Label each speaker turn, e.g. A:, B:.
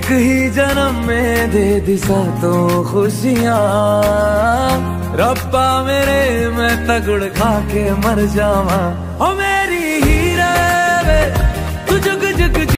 A: ही जन्म में दे दिशा तो खुशियाँ, रब्बा मेरे मैं तगड़ खा के मर जावा। ओ मेरी हीरे वे तू जुग